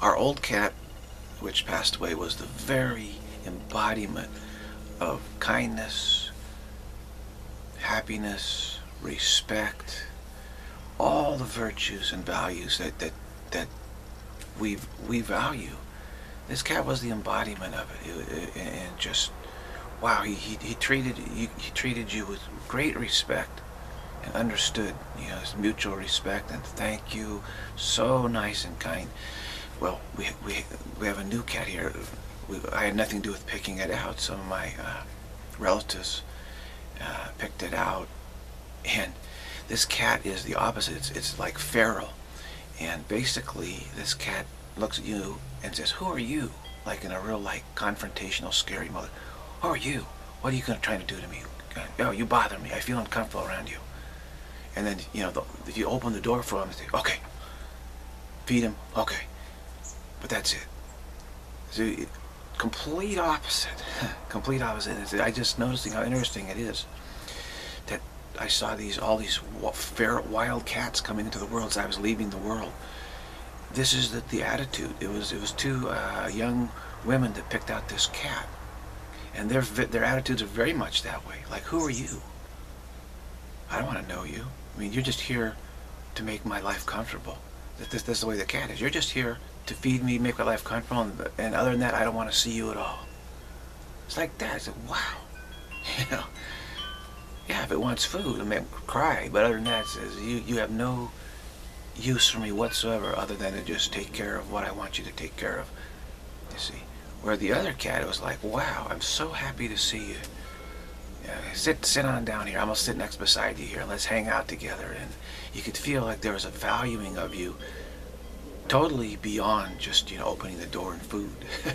Our old cat, which passed away, was the very embodiment of kindness, happiness, respect, all the virtues and values that we value. This cat was the embodiment of it, and just wow, he treated you with great respect and understood, you know, this mutual respect and thank you, so nice and kind. Well, we have a new cat here. I had nothing to do with picking it out. Some of my relatives picked it out, and this cat is the opposite. It's like feral, and basically this cat looks at you and says, "Who are you?" Like in a real like confrontational, scary mode. "Who are you? What are you trying to do to me? Oh, you bother me. I feel uncomfortable around you." And then, you know, if you open the door for him and say, "Okay, feed him," okay, but that's it. So complete opposite. Complete opposite. I just noticing how interesting it is that I saw all these wild cats coming into the world as I was leaving the world. This is the attitude. It was two young women that picked out this cat, and their attitudes are very much that way. Like, who are you? I don't want to know you. I mean, you're just here to make my life comfortable. This is the way the cat is. You're just here to feed me, make my life comfortable, and other than that, I don't want to see you at all. It's like that. I said, wow. You know, yeah, if it wants food, it may cry, but other than that, it says, you have no use for me whatsoever other than to just take care of what I want you to take care of, you see. Where the other cat, it was like, wow, I'm so happy to see you. Sit on down here. I'm going to sit next beside you here. Let's hang out together. And you could feel like there was a valuing of you totally beyond just, you know, opening the door and food.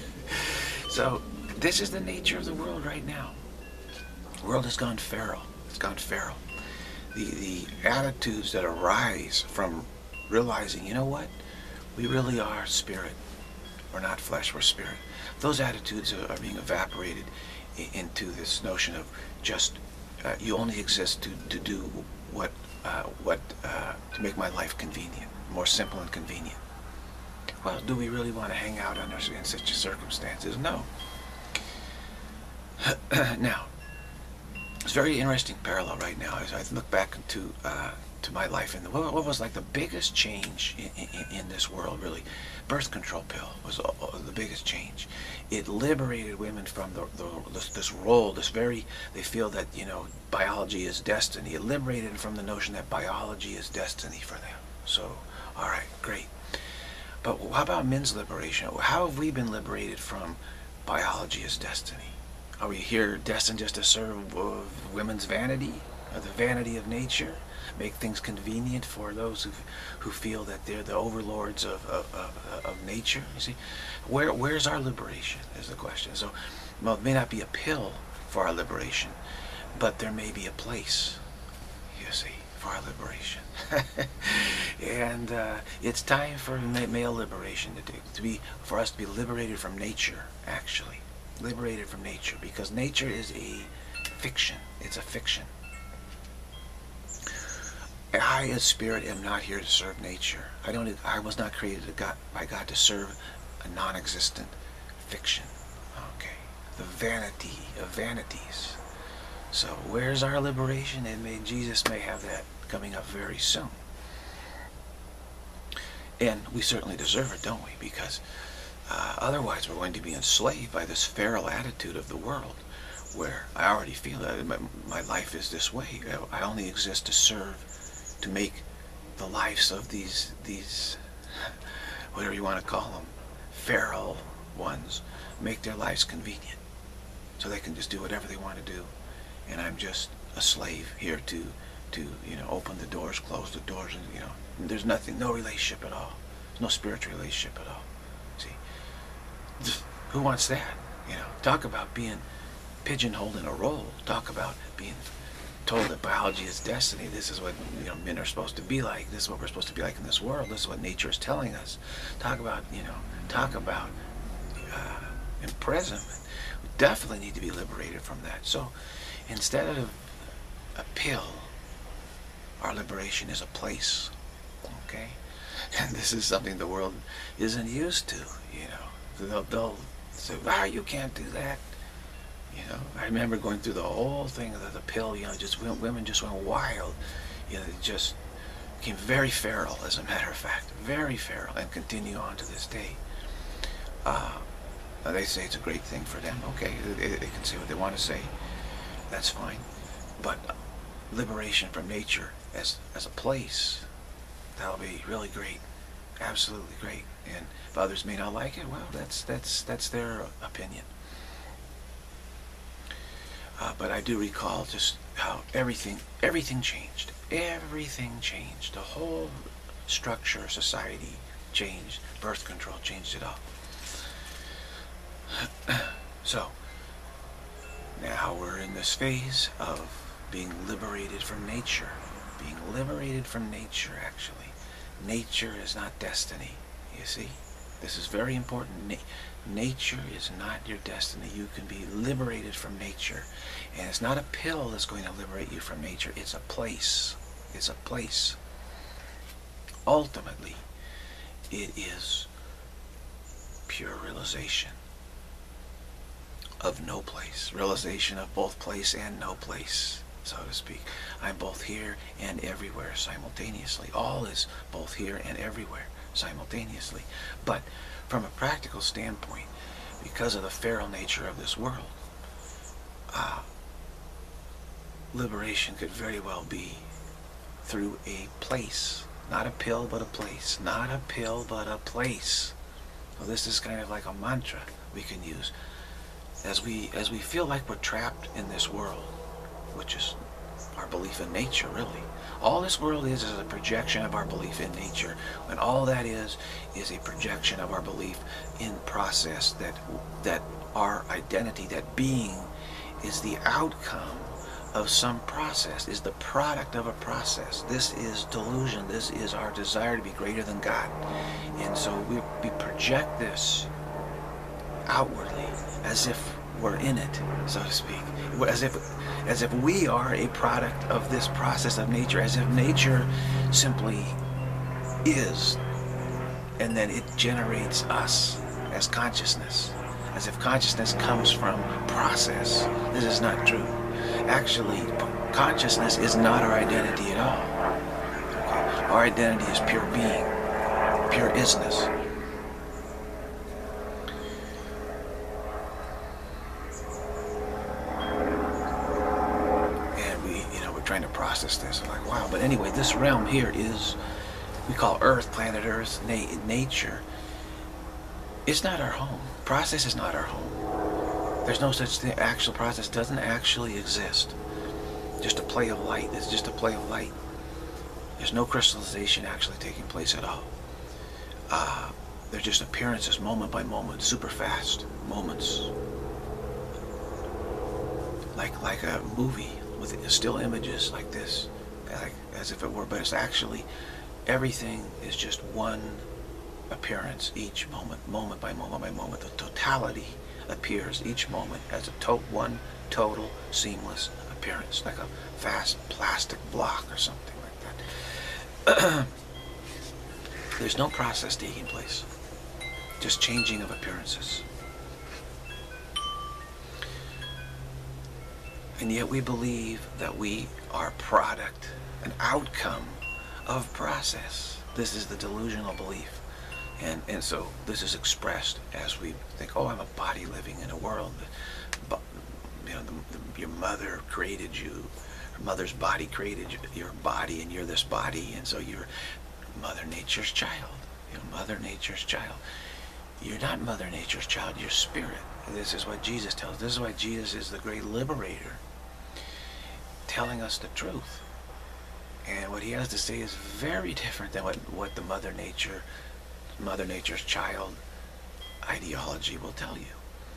So this is the nature of the world right now. The world has gone feral. It's gone feral. The attitudes that arise from realizing, you know what, we really are spirit. We're not flesh, we're spirit. Those attitudes are being evaporated into this notion of just you only exist to do what to make my life convenient, more simple and convenient. Well, do we really want to hang out in such circumstances? No. Now, it's a very interesting parallel right now as I look back to my life and what was like the biggest change in this world. Really, birth control pill was the biggest change. It liberated women from this role, they feel that, you know, biology is destiny. It liberated them from the notion that biology is destiny for them. So, all right, great. But how about men's liberation? How have we been liberated from biology as destiny? Are we here destined just to serve women's vanity, or the vanity of nature? Make things convenient for those who feel that they're the overlords of nature? You see, where's our liberation is the question. So, well, it may not be a pill for our liberation, but there may be a place, you see, for our liberation. And it's time for male liberation for us to be liberated from nature, actually. Liberated from nature, because nature is a fiction. It's a fiction. I, as spirit, am not here to serve nature. I was not created by God to serve a non-existent fiction. Okay, the vanity of vanities. So, where's our liberation? Jesus may have that coming up very soon. And we certainly deserve it, don't we? Because otherwise we're going to be enslaved by this feral attitude of the world, where I already feel that my life is this way. I only exist to serve, to make the lives of these whatever you want to call them, feral ones, make their lives convenient, so they can just do whatever they want to do, and I'm just a slave here to you know, open the doors, close the doors, and you know, there's no relationship at all. There's no spiritual relationship at all. See, who wants that? You know, talk about being pigeonholed in a role. Talk about being told that biology is destiny. This is what, you know, men are supposed to be like. This is what we're supposed to be like in this world. This is what nature is telling us. Talk about, you know, imprisonment. We definitely need to be liberated from that. So instead of a pill, our liberation is a place. Okay? And this is something the world isn't used to, you know. They'll say, "Ah, you can't do that." You know, I remember going through the whole thing of the pill, you know, just women just went wild. You know, it just became very feral, as a matter of fact. Very feral, and continue on to this day. They say it's a great thing for them. Okay, they can say what they want to say. That's fine. But liberation from nature as a place, that'll be really great. Absolutely great. And if others may not like it, well, that's their opinion. But I do recall just how everything changed. Everything changed. The whole structure of society changed. Birth control changed it all. So, now we're in this phase of being liberated from nature. Being liberated from nature, actually. Nature is not destiny, you see? This is very important. Nature is not your destiny. You can be liberated from nature. And it's not a pill that's going to liberate you from nature. It's a place. It's a place. Ultimately, it is pure realization of no place. Realization of both place and no place, so to speak. I'm both here and everywhere simultaneously. All is both here and everywhere simultaneously. But from a practical standpoint, because of the feral nature of this world, liberation could very well be through a place. Not a pill, but a place. Not a pill, but a place. So this is kind of like a mantra we can use. As we feel like we're trapped in this world, which is our belief in nature, really. All this world is a projection of our belief in nature. And all that is a projection of our belief in process, that our identity, that being, is the outcome of some process, is the product of a process. This is delusion. This is our desire to be greater than God. And so we project this outwardly as if we're in it, so to speak. As if we are a product of this process of nature, as if nature simply is, and then it generates us as consciousness, as if consciousness comes from process. This is not true. Actually, consciousness is not our identity at all. Okay? Our identity is pure being, pure isness. Trying to process this, like, wow. But anyway, this realm here is, we call Earth, planet Earth, nature. It's not our home. Process is not our home. There's no such thing. Actual process doesn't actually exist. Just a play of light. It's just a play of light. There's no crystallization actually taking place at all. They're just appearances, moment by moment, super fast moments, like a movie with still images like this, like as if it were, but it's actually, everything is just one appearance each moment, moment by moment by moment. The totality appears each moment as one total seamless appearance, like a fast plastic block or something like that. There's no process taking place, just changing of appearances. And yet we believe that we are a product, an outcome of process. This is the delusional belief. And so this is expressed as we think, oh, I'm a body living in a world. But, you know, your mother created you. Her mother's body created your body, and you're this body. And so you're Mother Nature's child. You're Mother Nature's child. You're not Mother Nature's child. You're spirit. This is what Jesus tells us. This is why Jesus is the great liberator, telling us the truth. And what he has to say is very different than what the Mother Nature's child ideology will tell you.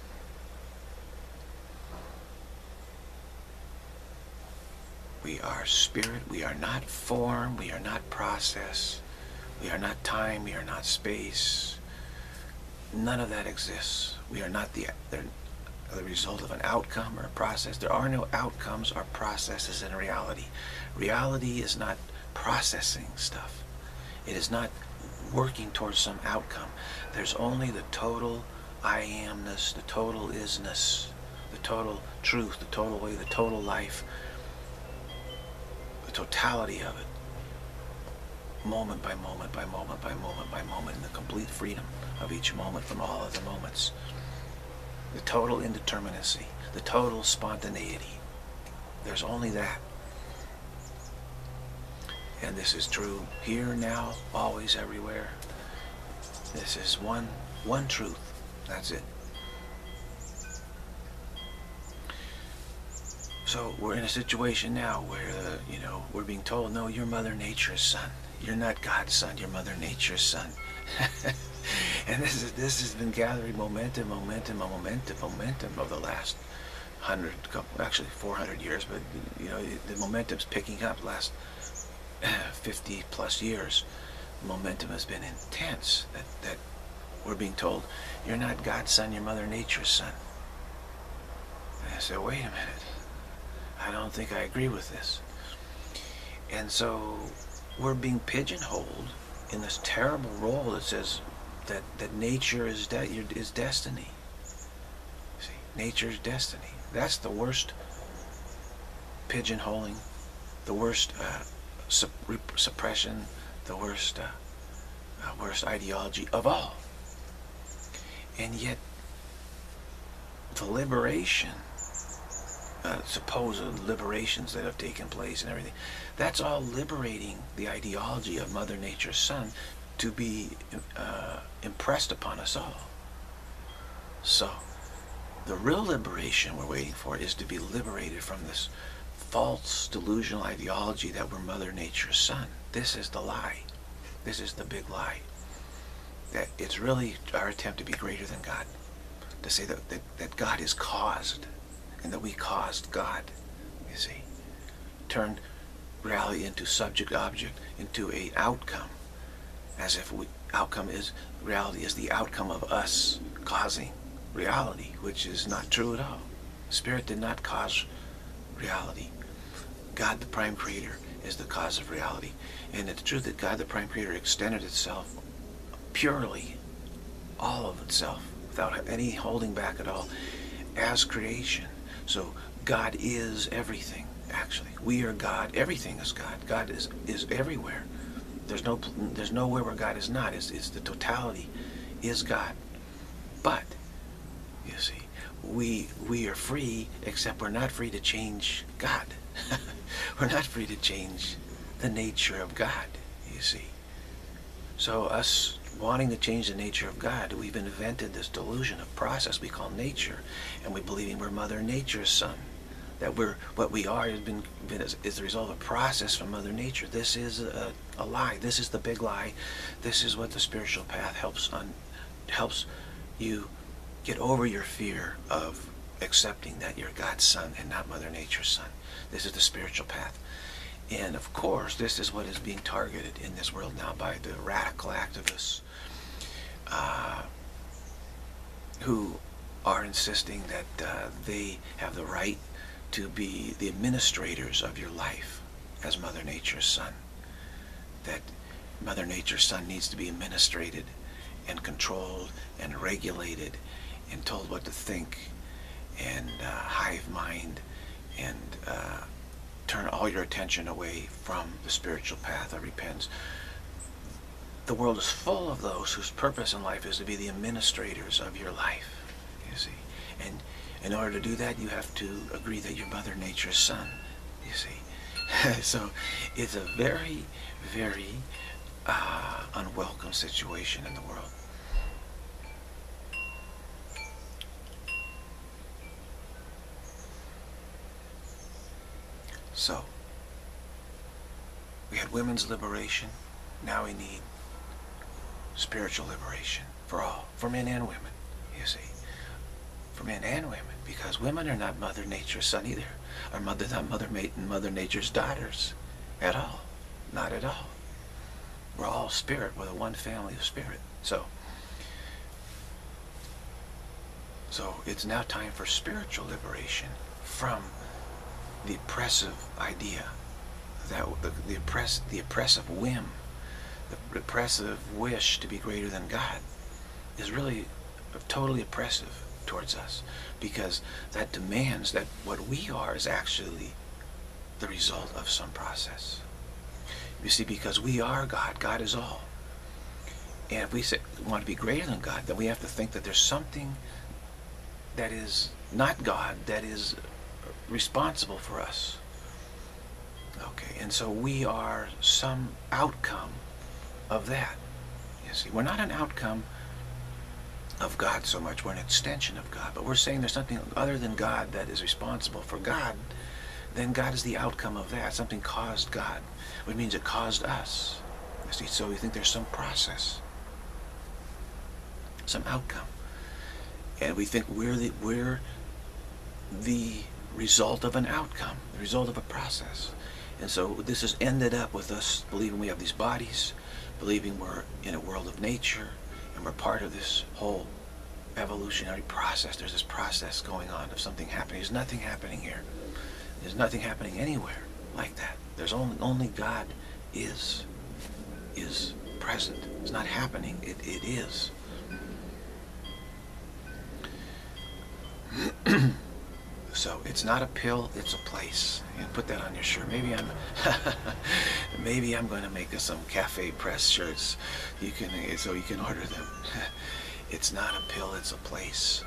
We are spirit. We are not form. We are not process. We are not time. We are not space. None of that exists. We are not the result of an outcome or a process. There are no outcomes or processes in reality. Reality is not processing stuff. It is not working towards some outcome. There's only the total I amness, the total isness, the total truth, the total way, the total life, the totality of it, moment by moment by moment by moment by moment, in the complete freedom of each moment from all other moments. The total indeterminacy, the total spontaneity. There's only that. And this is true here, now, always, everywhere. This is one truth. That's it. So we're in a situation now where, we're being told, no, you're Mother Nature's son. You're not God's son, you're Mother Nature's son. And this has been gathering momentum over the last 400 years, but the momentum's picking up. Last 50 plus years, momentum has been intense. That we're being told, you're not God's son, you're Mother Nature's son. And I said, wait a minute, I don't think I agree with this. And so we're being pigeonholed in this terrible role that says that nature is destiny. See, nature's destiny. That's the worst pigeonholing, the worst suppression, the worst ideology of all. And yet, the liberation, supposed liberations that have taken place and everything, that's all liberating the ideology of Mother Nature's son to be impressed upon us all. So, the real liberation we're waiting for is to be liberated from this false delusional ideology that we're Mother Nature's son. This is the lie. This is the big lie. That it's really our attempt to be greater than God. To say that God is caused, and that we caused God, you see. Turned reality into subject-object, into an outcome. As if reality is the outcome of us causing reality, which is not true at all. Spirit did not cause reality. God, the Prime Creator, is the cause of reality. And it's true that God, the Prime Creator, extended itself purely, all of itself, without any holding back at all, as creation. So God is everything, actually. We are God. Everything is God. God is everywhere. There's nowhere where God is not. It's the totality is God. But, you see, we are free, except we're not free to change God. We're not free to change the nature of God, you see. So us wanting to change the nature of God, we've invented this delusion of process we call nature, and we're believing we're Mother Nature's son. That what we are is the result of a process from Mother Nature. This is a lie. This is the big lie. This is what the spiritual path helps you get over your fear of accepting that you're God's son and not Mother Nature's son. This is the spiritual path. And of course, this is what is being targeted in this world now by the radical activists who are insisting that they have the right to be the administrators of your life as Mother Nature's son. That Mother Nature's son needs to be administrated and controlled and regulated and told what to think and hive mind and turn all your attention away from the spiritual path of repentance. The world is full of those whose purpose in life is to be the administrators of your life, you see. And in order to do that, you have to agree that you're Mother Nature's son, you see. So it's a very, very unwelcome situation in the world. So, we had women's liberation, now we need spiritual liberation for all, for men and women, you see. For men and women, because women are not Mother Nature's son either, or not Mother Nature's daughters at all, not at all. We're all spirit, we're the one family of spirit. So it's now time for spiritual liberation from the oppressive idea, that the oppressive whim the repressive wish to be greater than God is really totally oppressive towards us, because that demands that what we are is actually the result of some process. You see, because we are God, God is all. And if we want to be greater than God, then we have to think that there's something that is not God that is responsible for us. Okay, and so we are some outcome of that. You see, we're not an outcome of God so much, we're an extension of God, but we're saying there's something other than God that is responsible for God. Then God is the outcome of that. Something caused God, which means it caused us. You see, so we think there's some process, some outcome, and we think we're the result of an outcome, the result of a process. And so this has ended up with us believing we have these bodies, believing we're in a world of nature, and we're part of this whole evolutionary process. There's this process going on of something happening. There's nothing happening here. There's nothing happening anywhere like that. There's only God is present. It's not happening. It is. So it's not a pill, it's a place. You put that on your shirt. Maybe I'm maybe I'm going to make some Cafe Press shirts. So you can order them. It's not a pill, it's a place.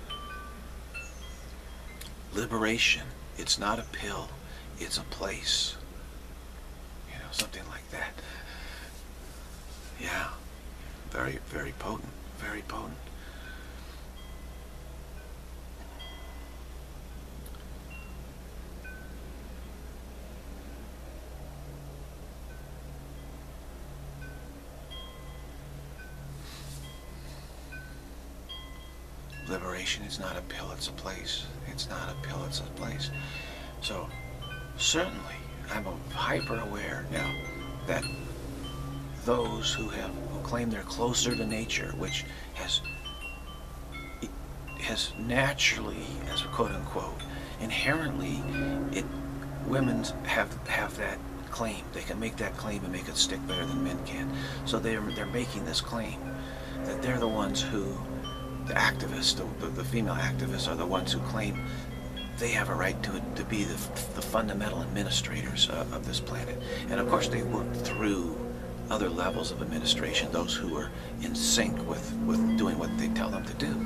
Liberation. It's not a pill, it's a place. You know, something like that. Yeah. Very, very potent. Very potent. Liberation is not a pill, it's a place. It's not a pill, it's a place. So, certainly, I'm hyper aware now that those who claim they're closer to nature, which has naturally, as a quote unquote, inherently, women have that claim. They can make that claim and make it stick better than men can. So they're making this claim that they're the ones who, the activists, the female activists, are the ones who claim they have a right to be the fundamental administrators of this planet. And of course they work through other levels of administration, those who are in sync with doing what they tell them to do.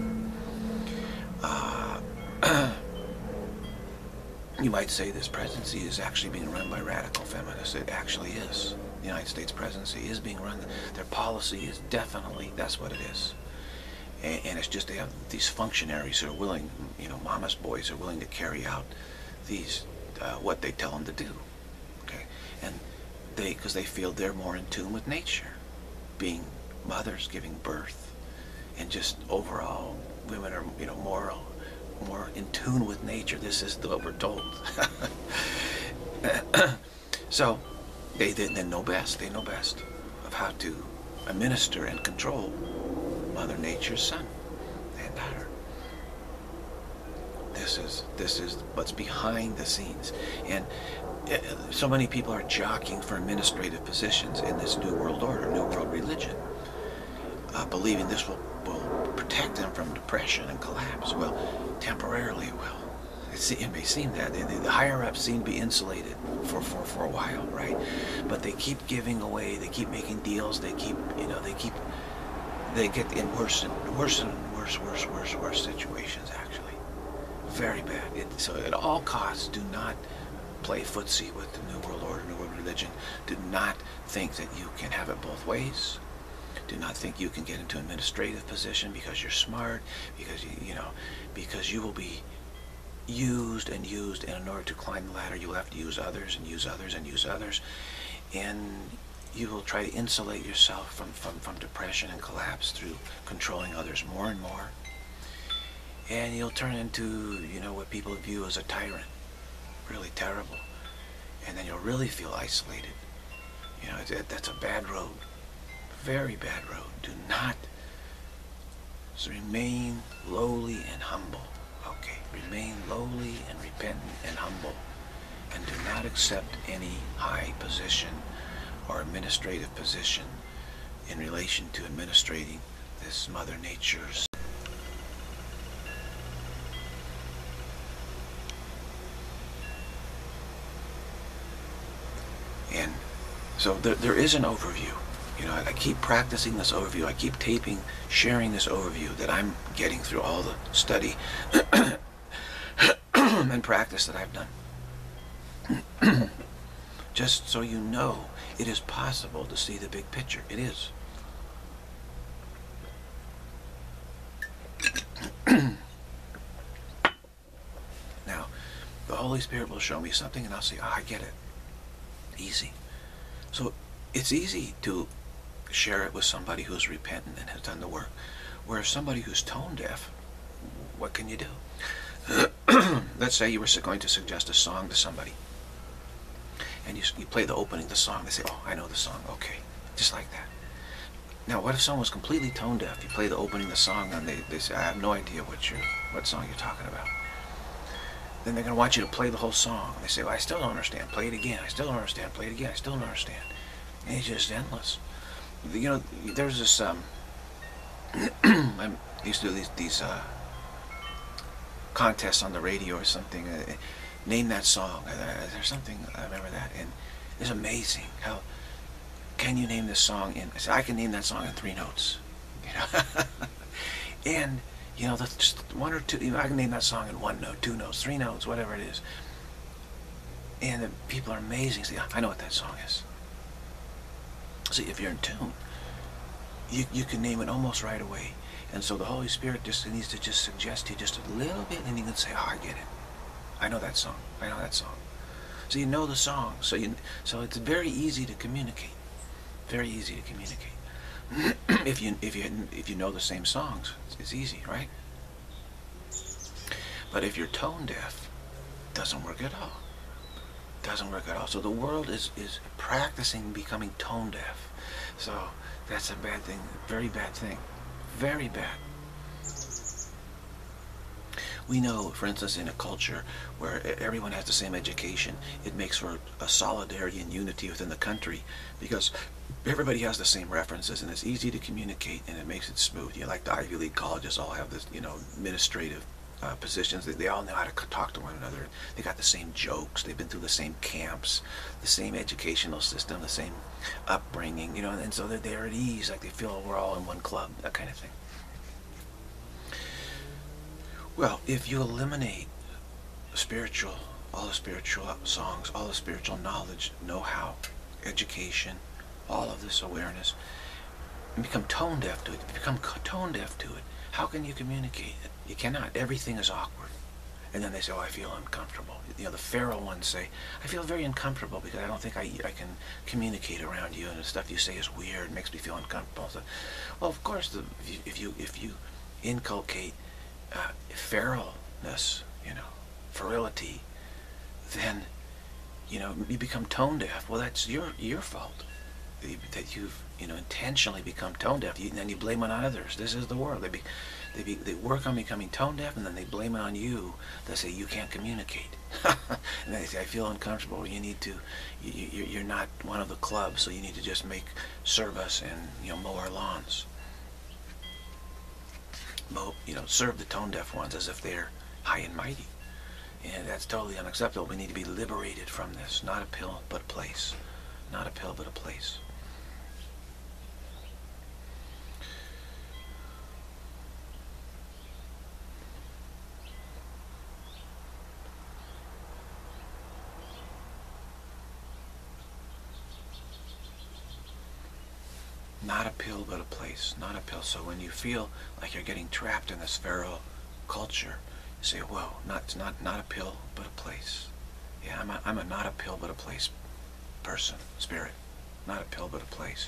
You might say this presidency is actually being run by radical feminists. It actually is. The United States presidency is being run. Their policy is definitely, that's what it is. And it's just they have these functionaries who are willing, you know, mama's boys are willing to carry out these, what they tell them to do. Okay? And because they feel they're more in tune with nature, being mothers, giving birth, and just overall, women are, you know, more in tune with nature. This is what we're told. So they know best. They know best of how to administer and control Mother Nature's son and daughter. This is what's behind the scenes, and so many people are jockeying for administrative positions in this new world order, new world religion, believing this will protect them from depression and collapse. Well, temporarily, it may seem that the higher ups seem to be insulated for a while, right? But they keep giving away, they keep making deals, they get in worse situations, actually. Very bad. So at all costs, do not play footsie with the New World Order, New World Religion. Do not think that you can have it both ways. Do not think you can get into an administrative position because you're smart, because you will be used, and in order to climb the ladder, you will have to use others and use others and use others. And you will try to insulate yourself from depression and collapse through controlling others more and more. And you'll turn into, what people view as a tyrant. Really terrible. And then you'll really feel isolated. That's a bad road. Very bad road. Do not remain lowly and humble. Okay, remain lowly and repentant and humble. And do not accept any high position or administrative position in relation to administrating this Mother Nature's. And so there is an overview. You know, I keep practicing this overview. I keep taping, sharing this overview that I'm getting through all the study and practice that I've done. Just so you know, it is possible to see the big picture. It is. Now, the Holy Spirit will show me something and I'll say, oh, I get it. Easy. So it's easy to share it with somebody who's repentant and has done the work. Whereas somebody who's tone deaf, what can you do? Let's say you were going to suggest a song to somebody. And you play the opening of the song. They say, oh, I know the song. Okay. Just like that. Now, what if someone was completely tone deaf? You play the opening of the song and they say, I have no idea what song you're talking about. Then they're going to want you to play the whole song. And they say, well, I still don't understand. Play it again. I still don't understand. Play it again. I still don't understand. And it's just endless. You know, there's this, I used to do these contests on the radio or something. Name that song. There's something, I remember that. And it's amazing how, can you name this song in, I said, I can name that song in 3 notes. You know? And, you know, just 1 or 2, you know, I can name that song in 1 note, 2 notes, 3 notes, whatever it is. And the people are amazing. Say, I know what that song is. See, if you're in tune, you can name it almost right away. And so the Holy Spirit just needs to just suggest to you just a little bit, and you can say, oh, I get it. I know that song. I know that song. So you know the song. So it's very easy to communicate. Very easy to communicate. if you know the same songs, it's easy, right? But if you're tone deaf, it doesn't work at all. Doesn't work at all. So the world is practicing becoming tone deaf. So that's a bad thing. Very bad thing. Very bad. We know, for instance, in a culture where everyone has the same education, it makes for a solidarity and unity within the country because everybody has the same references and it's easy to communicate and it makes it smooth. You know, like the Ivy League colleges all have this, you know, administrative positions. They all know how to talk to one another. They got the same jokes. They've been through the same camps, the same educational system, the same upbringing, you know, and so they're at ease, like they feel we're all in one club, that kind of thing. Well, if you eliminate all the spiritual songs, all the spiritual knowledge, know-how, education, all of this awareness, and become tone deaf to it, how can you communicate it? You cannot. Everything is awkward. And then they say, oh, I feel uncomfortable. You know, the feral ones say, I feel very uncomfortable because I don't think I can communicate around you, and the stuff you say is weird, makes me feel uncomfortable. So, well, of course, if you inculcate feralness, you know, virility, then, you know, you become tone deaf. Well, that's your fault that you've, you know, intentionally become tone deaf. And then you blame it on others. This is the world. They work on becoming tone deaf, and then they blame it on you. They say you can't communicate, and they say I feel uncomfortable. You need to. You're not one of the clubs, so you need to just serve us and, you know, mow our lawns. You know, serve the tone deaf ones as if they're high and mighty, and that's totally unacceptable. We need to be liberated from this. Not a pill, but a place. Not a pill, but a place. Not a pill, but a place. Not a pill. So when you feel like you're getting trapped in this feral culture, you say, whoa, it's not a pill, but a place. Yeah, I'm a not a pill, but a place person, spirit. Not a pill, but a place.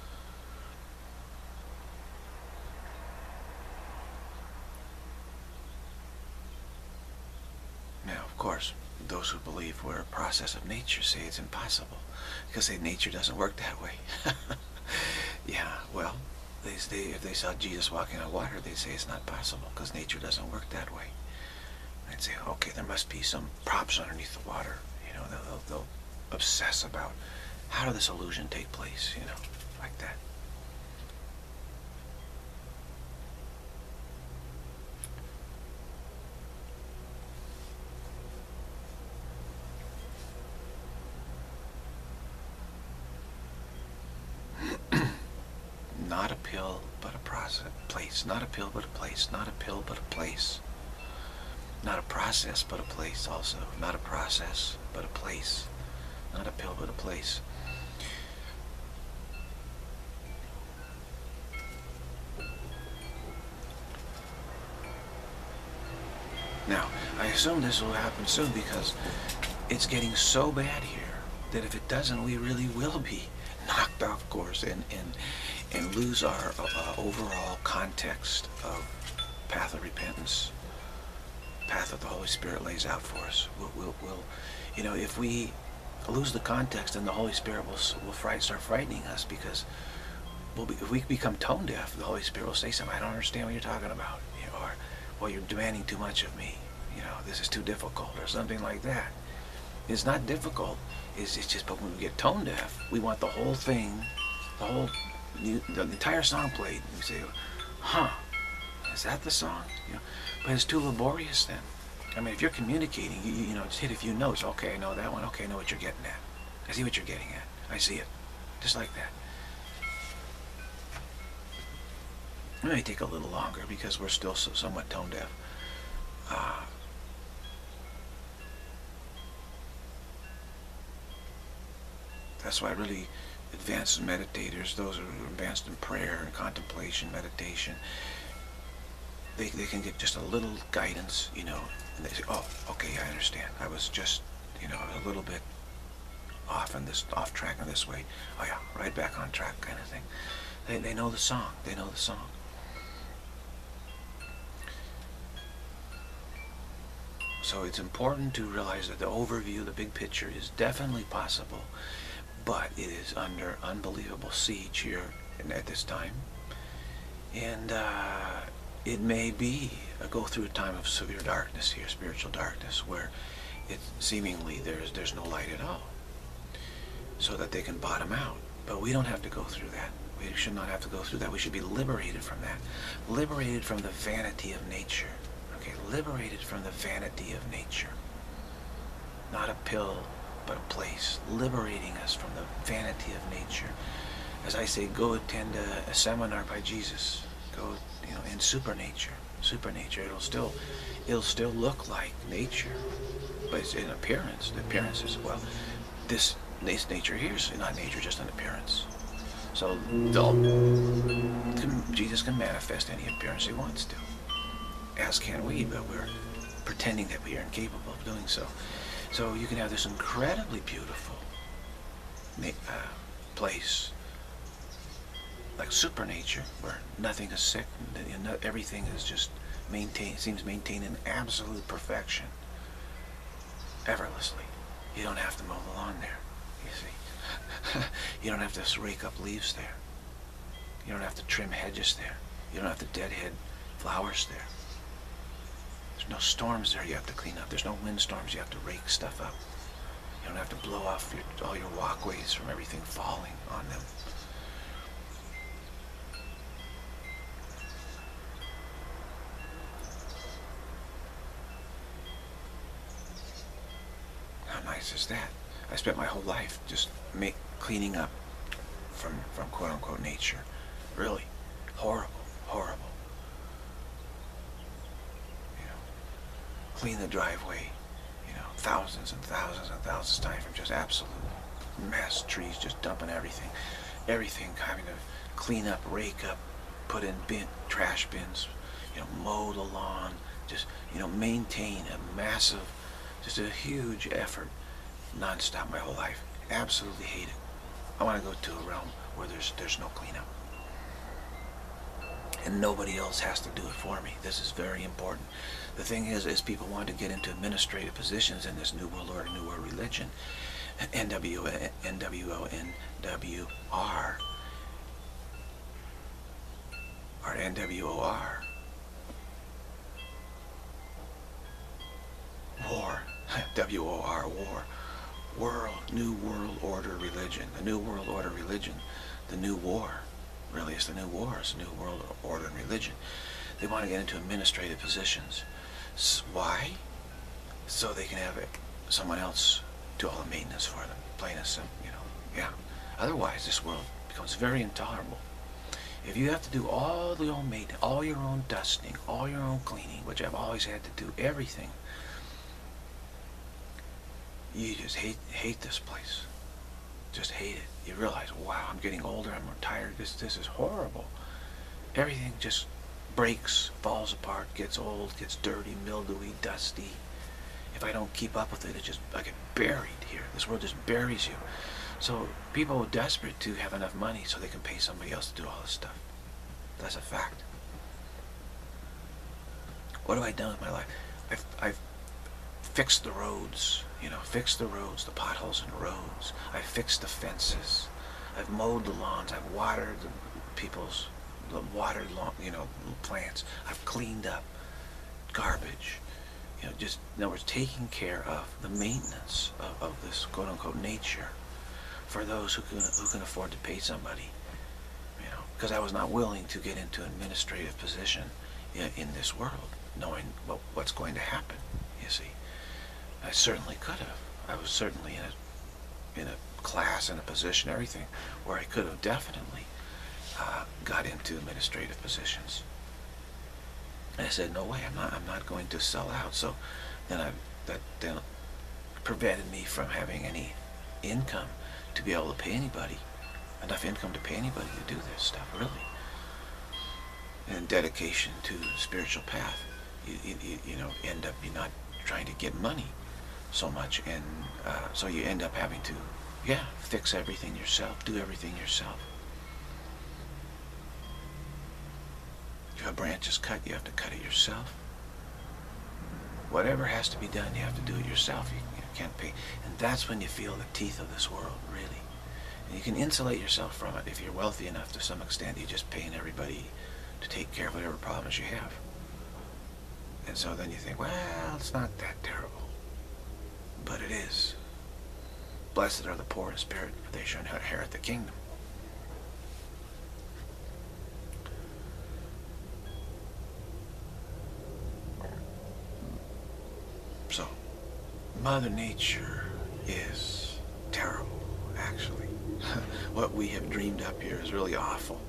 Now, of course, those who believe we're a process of nature say it's impossible, because nature doesn't work that way. Yeah, well, if they saw Jesus walking on water, they'd say it's not possible because nature doesn't work that way. They'd say, okay, there must be some props underneath the water. You know, they'll obsess about how did this illusion take place, you know, like that. Not a pill, but a place. Not a pill, but a place. Not a pill, but a place. Not a process, but a place also. Not a process, but a place. Not a pill, but a place. Now, I assume this will happen soon because it's getting so bad here that if it doesn't, we really will be knocked off course and lose our overall context of path of repentance, path that the Holy Spirit lays out for us. We'll you know, if we lose the context, then the Holy Spirit will start frightening us, because if we become tone deaf, the Holy Spirit will say something, I don't understand what you're talking about, you know, or, well, you're demanding too much of me, you know, this is too difficult, or something like that. It's not difficult, it's just, but when we get tone deaf, we want the whole thing, the entire song played. We say, huh, is that the song? You know, but it's too laborious then. I mean, if you're communicating, you know, just hit a few notes. Okay, I know that one. Okay, I know what you're getting at. I see what you're getting at. I see it. Just like that. It may take a little longer because we're still somewhat tone deaf. That's why really advanced meditators, those who are advanced in prayer and contemplation, meditation, they can get just a little guidance, you know, and they say, oh, okay, I understand. I was just, you know, a little bit off track in this way. Oh yeah, right back on track kind of thing. They know the song. They know the song. So it's important to realize that the overview, the big picture, is definitely possible, but it is under unbelievable siege here and at this time. And it may be go through a time of severe darkness here, spiritual darkness, where it seemingly there's no light at all, so that they can bottom out. But we don't have to go through that. We should not have to go through that. We should be liberated from that. Liberated from the vanity of nature. Okay, liberated from the vanity of nature. Not a pill, but a place. Liberating us from the vanity of nature. As I say, go attend a seminar by Jesus. Go, you know, in supernature. Supernature. It'll still look like nature, but it's in appearance. The appearance is, well, this nature here is not nature, just an appearance. So Jesus can manifest any appearance he wants to, as can we, but we're pretending that we are incapable of doing so. So you can have this incredibly beautiful place, like supernature, where nothing is sick, everything is just seems maintained in absolute perfection, effortlessly. You don't have to mow the lawn there, you see. You don't have to rake up leaves there. You don't have to trim hedges there. You don't have to deadhead flowers there. There's no storms there you have to clean up. There's no windstorms you have to rake stuff up. You don't have to blow off all your walkways from everything falling on them. How nice is that? I spent my whole life just cleaning up from quote-unquote nature. Really horrible, horrible. You know, clean the driveway, you know, thousands and thousands and thousands of times from just absolute mess, trees just dumping everything, having to clean up, rake up, put in trash bins, you know, mow the lawn, just, you know, maintain a massive, just a huge effort, non-stop my whole life. Absolutely hate it. I want to go to a realm where there's no cleanup, and nobody else has to do it for me. This is very important. The thing is people want to get into administrative positions in this New World Order, New World Religion, NWO, NWR, or NWOR. War. WOR, war. World, New World Order Religion. The New World Order Religion. The New War. Really, it's the New War. It's the New World Order and Religion. They want to get into administrative positions. Why? So they can have someone else do all the maintenance for them. Plain and simple, you know. Yeah. Otherwise, this world becomes very intolerable. If you have to do all the own maintenance, all your own dusting, all your own cleaning, which I've always had to do, everything, you just hate this place. Just hate it. You realize, wow, I'm getting older, I'm retired, this is horrible. Everything just breaks, falls apart, gets old, gets dirty, mildewy, dusty. If I don't keep up with it, I get buried here. This world just buries you. So people are desperate to have enough money so they can pay somebody else to do all this stuff. That's a fact. What have I done with my life? I've fixed the roads, fixed the roads, the potholes in the roads. I've fixed the fences. I've mowed the lawns. I've watered the watered lawn, plants. I've cleaned up garbage. Just, in other words, taking care of the maintenance of this quote-unquote nature for those who can afford to pay somebody. Because I was not willing to get into an administrative position in this world, knowing what's going to happen, you see. I certainly could have. I was certainly in a class, in a position, everything, where I could have definitely got into administrative positions. And I said, no way, I'm not going to sell out. So then that prevented me from having any income to be able to pay anybody, enough income to pay anybody to do this stuff, really. And dedication to the spiritual path. You end up, you're not trying to get money so much, and so you end up having to, fix everything yourself, do everything yourself. If a branch is cut, you have to cut it yourself. Whatever has to be done, you have to do it yourself. You can't pay. And that's when you feel the teeth of this world, really. And you can insulate yourself from it if you're wealthy enough to some extent. You're just paying everybody to take care of whatever problems you have. And so then you think, well, it's not that terrible. But it is. Blessed are the poor in spirit, for they shall inherit the kingdom. So, Mother Nature is terrible, actually. What we have dreamed up here is really awful.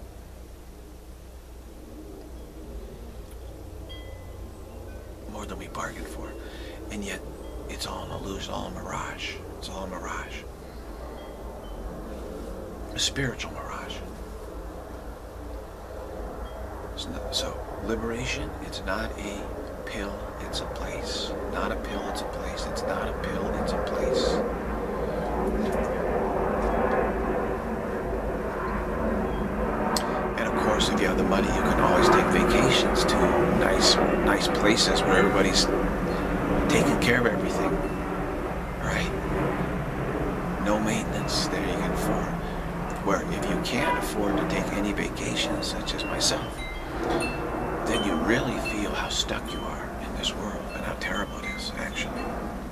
More than we bargained for. And yet, it's all an illusion, all a mirage. It's all a mirage. A spiritual mirage. So, liberation, it's not a pill, it's a place. Not a pill, it's a place. It's not a pill, it's a place. And of course, if you have the money, you can always take vacations to nice places where everybody's taking care of everything. Right? No maintenance, there you can afford. Where if you can't afford to take any vacations, such as myself, then you really feel how stuck you are in this world and how terrible it is, actually.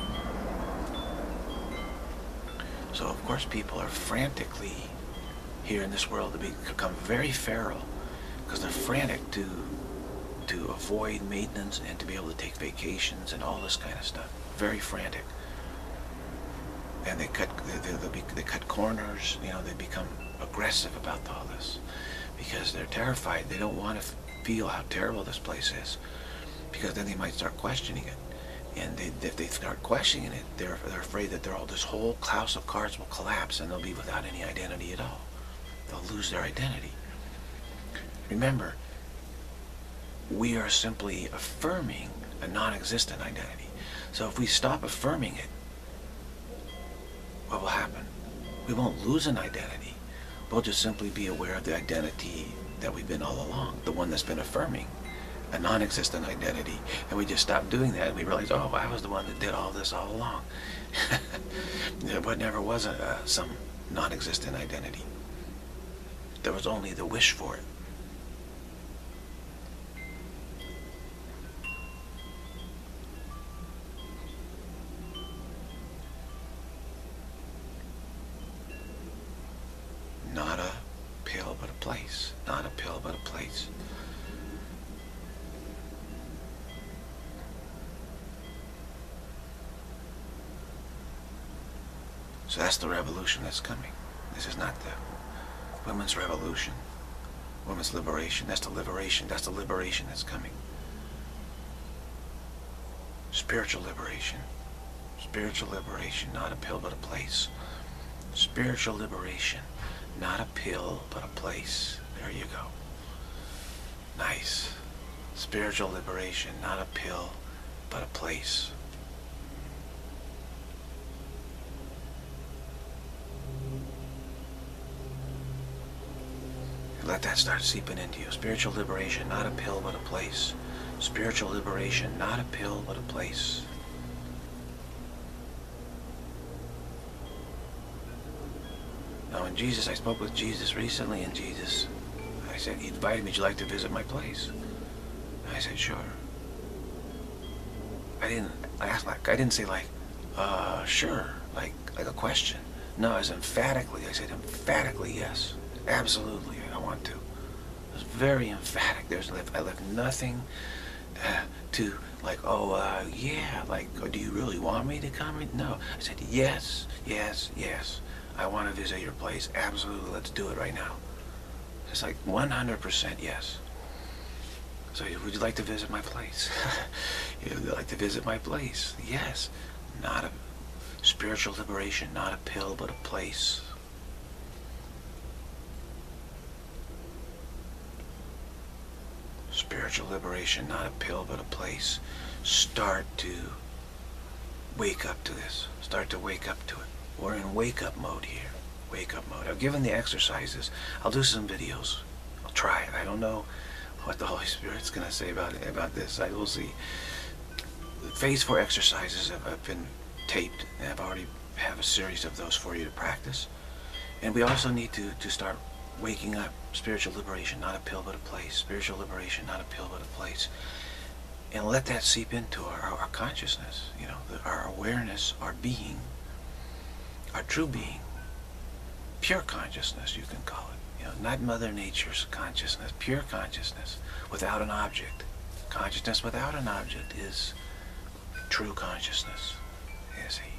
So, of course, people are frantically here in this world to become very feral because they're frantic to avoid maintenance and to be able to take vacations and all this kind of stuff. Very frantic. And they cut corners, they become aggressive about all this because they're terrified. They don't want to feel how terrible this place is, because then they might start questioning it. And if they start questioning it, they're afraid that this whole house of cards will collapse and they'll be without any identity at all. They'll lose their identity. Remember, we are simply affirming a non-existent identity. So if we stop affirming it, what will happen? We won't lose an identity. We'll just simply be aware of the identity that we've been all along, the one that's been affirming a non-existent identity. And we just stop doing that and we realize, oh, I was the one that did all this all along. But never was some non-existent identity. There was only the wish for it. Not a pill, but a place. Not a pill, but a place. So that's the revolution that's coming. This is not the women's revolution. Women's liberation. That's the liberation. That's the liberation that's coming. Spiritual liberation. Spiritual liberation, not a pill but a place. Spiritual liberation, not a pill but a place. There you go. Nice. Spiritual liberation, not a pill but a place. Let that start seeping into you. Spiritual liberation, not a pill but a place. Spiritual liberation, not a pill but a place. Now in Jesus, I spoke with Jesus recently, and Jesus, I said, he invited me, would you like to visit my place? I said, sure. I didn't say like, sure, like a question. No, I said emphatically yes. Absolutely, I want to. It was very emphatic. I left nothing to like, yeah, like, do you really want me to come? No, I said, yes, yes, yes. I want to visit your place. Absolutely, let's do it right now. It's like 100% yes. So, would you like to visit my place? Would you like to visit my place? Yes. Not a spiritual liberation, not a pill, but a place. Spiritual liberation, not a pill, but a place. Start to wake up to this. Start to wake up to it. We're in wake-up mode here. Wake-up mode. I've given the exercises. I'll do some videos. I'll try it. I don't know what the Holy Spirit's going to say about this. I will see. Phase 4 exercises have been taped, and I've already have a series of those for you to practice. And we also need to start waking up. Spiritual liberation, not a pill but a place. Spiritual liberation, not a pill but a place. And let that seep into our consciousness, you know, our awareness, our being, our true being. Pure consciousness, you can call it. You know, not Mother Nature's consciousness. Pure consciousness without an object. Consciousness without an object is true consciousness. You see?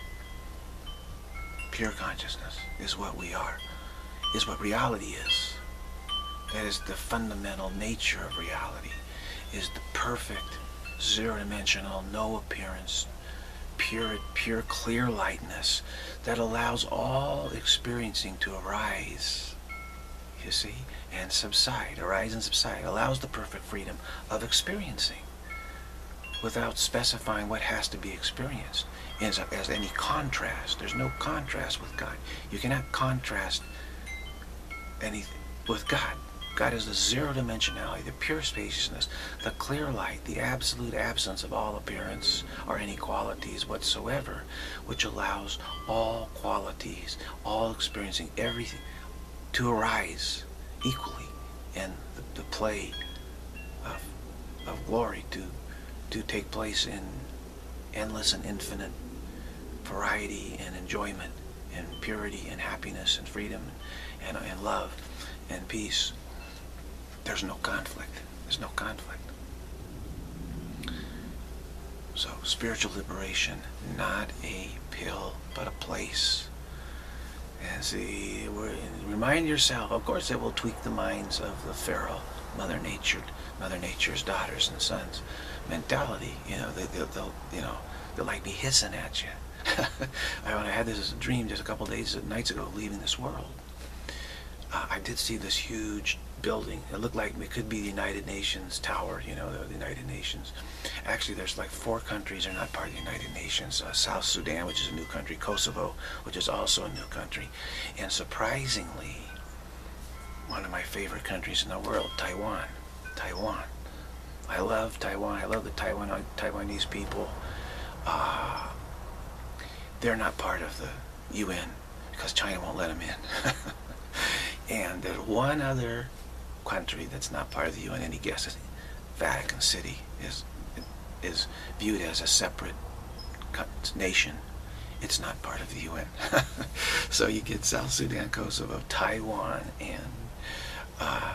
Pure consciousness is what we are. Is what reality is. That is the fundamental nature of reality. Is the perfect, zero-dimensional, no appearance, pure clear lightness that allows all experiencing to arise, you see, and subside. Arise and subside. Allows the perfect freedom of experiencing without specifying what has to be experienced as any contrast. There's no contrast with God. You cannot contrast anything with God. God is the zero dimensionality, the pure spaciousness, the clear light, the absolute absence of all appearance or any qualities whatsoever, which allows all qualities, all experiencing, everything to arise equally, and the play of glory to take place in endless and infinite variety and enjoyment and purity and happiness and freedom and love and peace. There's no conflict. There's no conflict. So, spiritual liberation, not a pill, but a place. And see, remind yourself, of course it will tweak the minds of the Pharaoh, Mother Nature's daughters and sons mentality. You know, they'll like be hissing at you. I had this dream just a couple nights ago, leaving this world. I did see this huge building. It looked like it could be the United Nations Tower, you know, the United Nations. Actually, there's like 4 countries that are not part of the United Nations. South Sudan, which is a new country. Kosovo, which is also a new country. And surprisingly, one of my favorite countries in the world, Taiwan. Taiwan. I love Taiwan. I love the Taiwanese people. They're not part of the UN because China won't let them in. And there's one other country that's not part of the UN. Any guesses? Vatican City is viewed as a separate nation. It's not part of the UN. So you get South Sudan, Kosovo, Taiwan, and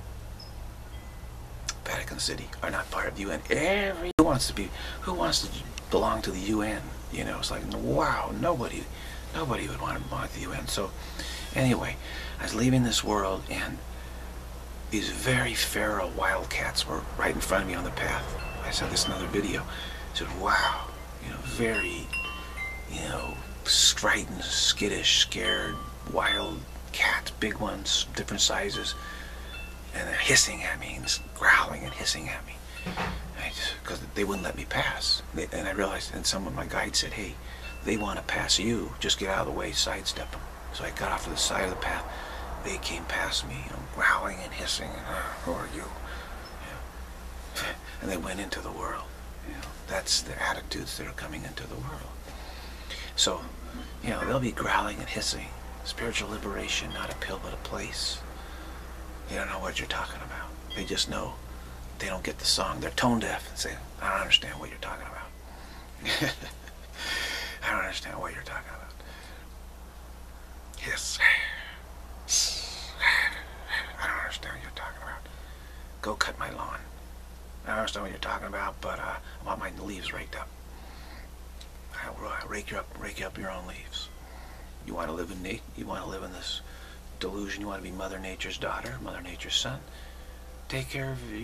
Vatican City are not part of the UN. Who wants to belong to the UN? You know, it's like, wow, nobody would want to belong to the UN. So anyway, I was leaving this world, and these very feral wildcats were right in front of me on the path. I saw this in another video. I said, wow, very, strident, skittish, scared, wild cats, big ones, different sizes, and they're hissing at me, and growling and hissing at me. Because they wouldn't let me pass. And I realized, and some of my guides said, hey, they want to pass you, just get out of the way, sidestep them. So I got off to the side of the path. They came past me, growling and hissing, and who are you? And they went into the world. That's the attitudes that are coming into the world. So, they'll be growling and hissing. Spiritual liberation, not a pill but a place. They don't know what you're talking about. They just know they don't get the song. They're tone deaf and say, I don't understand what you're talking about. I don't understand what you're talking about. Hiss. I don't understand what you're talking about. Go cut my lawn. I don't understand what you're talking about, but I want my leaves raked up. I'll rake up your own leaves. You want to live in you want to live in this delusion. You want to be Mother Nature's daughter, Mother Nature's son. Take care of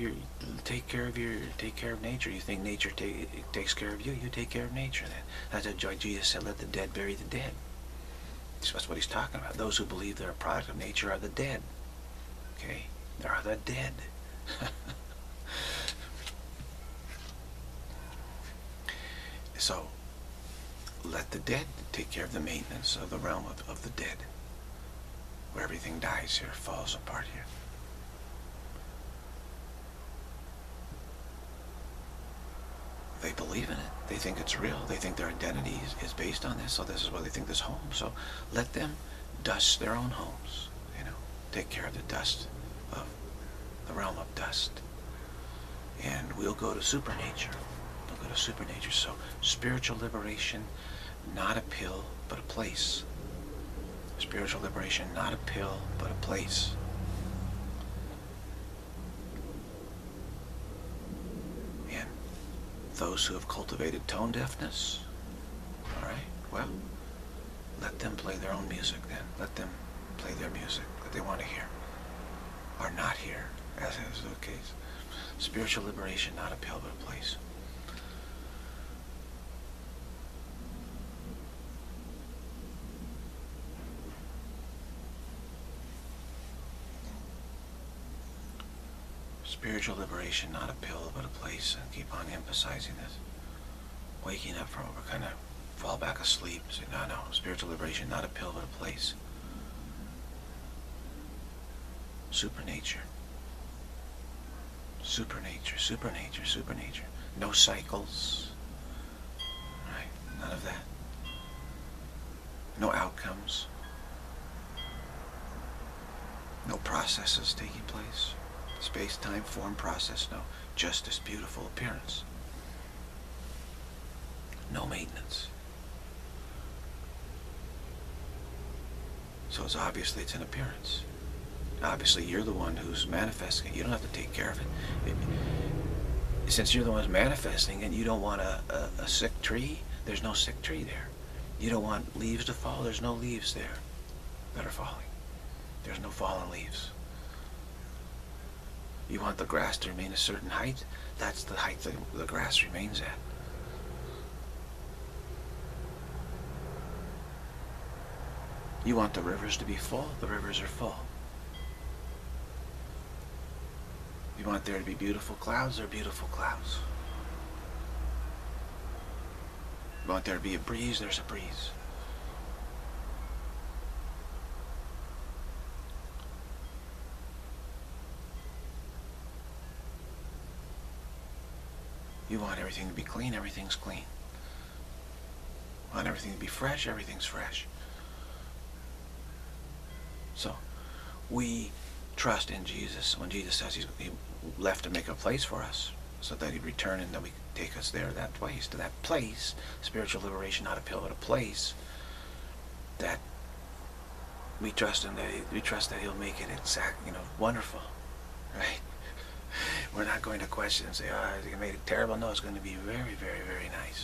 nature. You think nature takes care of you? You take care of nature. Then that's what Jesus said. Let the dead bury the dead. That's what he's talking about. Those who believe they're a product of nature are the dead. Okay, they are the dead. So, let the dead take care of the maintenance of the realm of the dead, where everything dies here, falls apart here. They believe in it. They think it's real. They think their identity is based on this, so this is what they think this home. So let them dust their own homes, take care of the dust of the realm of dust. And we'll go to supernature. We'll go to supernature. So spiritual liberation, not a pill, but a place. Spiritual liberation, not a pill, but a place. And those who have cultivated tone deafness, all right, well, let them play their own music then. Let them play their music that they want to hear, or not hear, as is the case. Spiritual liberation, not a pill, but a place. Spiritual liberation, not a pill, but a place. And keep on emphasizing this. Waking up from it, we're kind of fall back asleep. Say, no, spiritual liberation, not a pill, but a place. Supernature. Supernature, supernature, supernature. No cycles. Right? None of that. No outcomes. No processes taking place. Space, time, form, process, no. Just this beautiful appearance. No maintenance. So it's obviously it's an appearance. Obviously you're the one who's manifesting it. You don't have to take care of it. Since you're the one who's manifesting it, you don't want a sick tree, there's no sick tree there. You don't want leaves to fall, there's no leaves there that are falling. There's no fallen leaves. You want the grass to remain a certain height, that's the height that the grass remains at. You want the rivers to be full, the rivers are full. You want there to be beautiful clouds, there are beautiful clouds. You want there to be a breeze, there's a breeze. You want everything to be clean, everything's clean. You want everything to be fresh, everything's fresh. So, we trust in Jesus. When Jesus says he left to make a place for us, so that he'd return and that we take us there, that place, to that place, spiritual liberation, not a pill, but a place, that we trust in, that we trust that he'll make it exact, wonderful, right? We're not going to question and say, oh, he made it terrible. No, it's going to be very, very, very nice.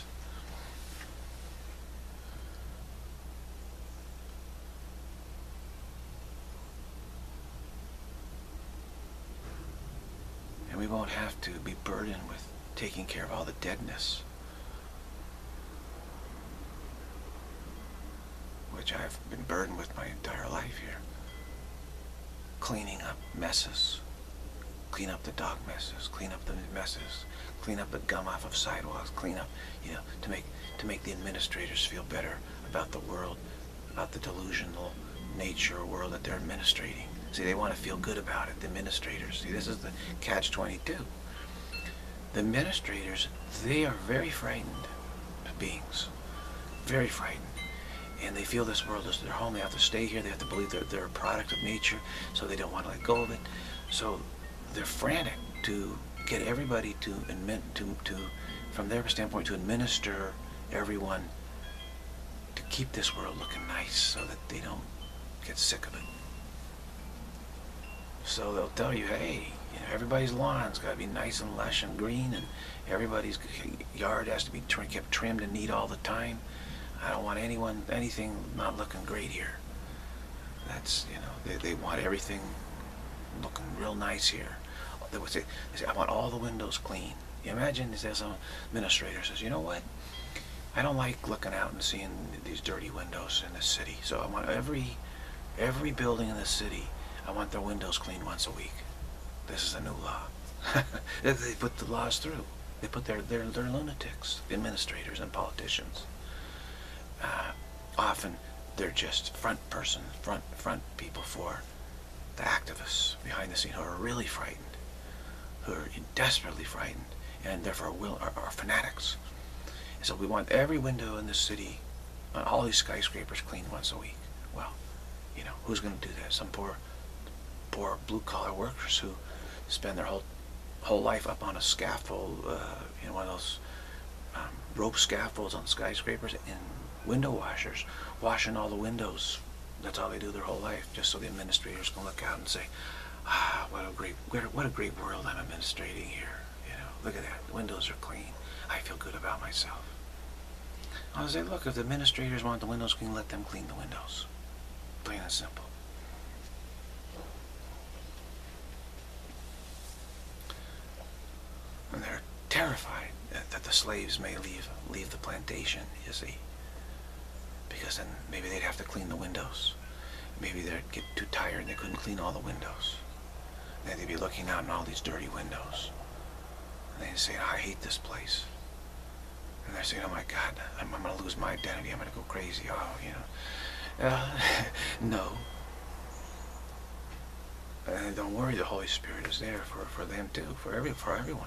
won't have to be burdened with taking care of all the deadness, which I've been burdened with my entire life here. Cleaning up messes, clean up the dog messes, clean up the messes, clean up the gum off of sidewalks, clean up, to make the administrators feel better about the world, about the delusional nature or world that they're administrating. See, they want to feel good about it, the administrators. See, this is the catch-22. The administrators, they are very frightened beings, very frightened. And they feel this world is their home. They have to stay here. They have to believe they're a product of nature, so they don't want to let go of it. So they're frantic to get everybody to from their standpoint, to administer everyone to keep this world looking nice so that they don't get sick of it. So they'll tell you, hey, everybody's lawn's got to be nice and lush and green, and everybody's yard has to be kept trimmed and neat all the time. I don't want anything not looking great here. That's, they want everything looking real nice here. They say, I want all the windows clean. You imagine there's some administrator says, you know what? I don't like looking out and seeing these dirty windows in this city. So I want every building in this city, I want their windows cleaned once a week. This is a new law. They put the laws through. They put their lunatics, administrators and politicians. Often they're just front people for the activists behind the scene who are really frightened, who are desperately frightened, and therefore are fanatics. And so we want every window in this city, on all these skyscrapers, cleaned once a week. Well, who's going to do that? Some poor blue-collar workers who spend their whole life up on a scaffold, one of those rope scaffolds on skyscrapers, and window washers, washing all the windows. That's all they do their whole life, just so the administrators can look out and say, what a great world I'm administrating here. Look at that, the windows are clean. I feel good about myself. I say, look, if the administrators want the windows clean, let them clean the windows. Plain and simple. And they're terrified that the slaves may leave the plantation, you see. Because then maybe they'd have to clean the windows. Maybe they'd get too tired and they couldn't clean all the windows. Then they'd be looking out in all these dirty windows. And they'd say, I hate this place. And they're saying, oh my God, I'm going to lose my identity. I'm going to go crazy. No. And don't worry, the Holy Spirit is there for them too, for everyone.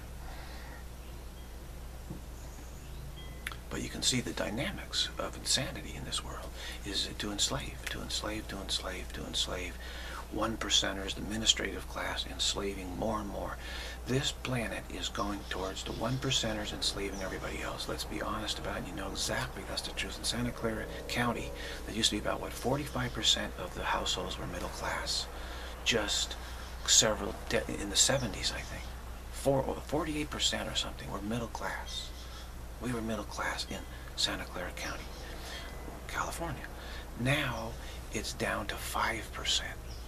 But you can see the dynamics of insanity in this world is to enslave. One percenters, the administrative class, enslaving more and more. This planet is going towards the one percenters enslaving everybody else. Let's be honest about it. You know exactly that's the truth. In Santa Clara County, there used to be about, 45% of the households were middle class. Just in the 70s, I think. 48% or something were middle class. We were middle class in Santa Clara County, California. Now it's down to 5%.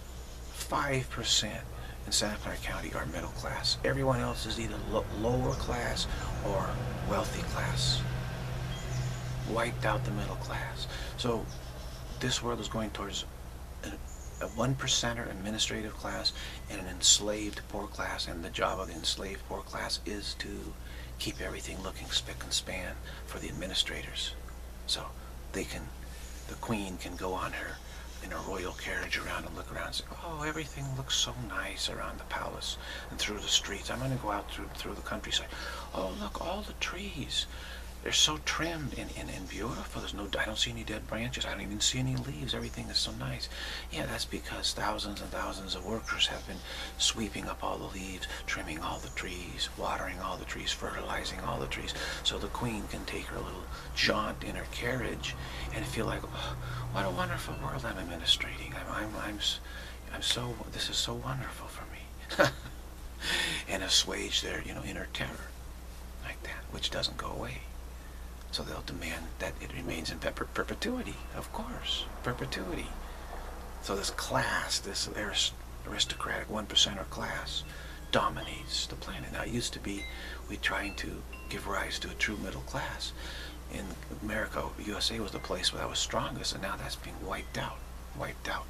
5% in Santa Clara County are middle class. Everyone else is either lower class or wealthy class. Wiped out the middle class. So this world is going towards a one percenter administrative class and an enslaved poor class, and the job of the enslaved poor class is to keep everything looking spick and span for the administrators. So the queen can go on in a royal carriage around and look around and say, oh, everything looks so nice around the palace and through the streets. I'm going to go out through the countryside. Oh, look, all the trees. They're so trimmed and beautiful. I don't see any dead branches. I don't even see any leaves. Everything is so nice. Yeah, that's because thousands and thousands of workers have been sweeping up all the leaves, trimming all the trees, watering all the trees, fertilizing all the trees, so the queen can take her little jaunt in her carriage and feel like, oh, what a wonderful world I'm administrating. This is so wonderful for me. And assuage their, inner terror like that, which doesn't go away. So they'll demand that it remains in perpetuity, of course, perpetuity. So this class, this aristocratic one percenter class, dominates the planet. Now, it used to be we trying to give rise to a true middle class. In America, USA was the place where that was strongest, and now that's being wiped out. Wiped out.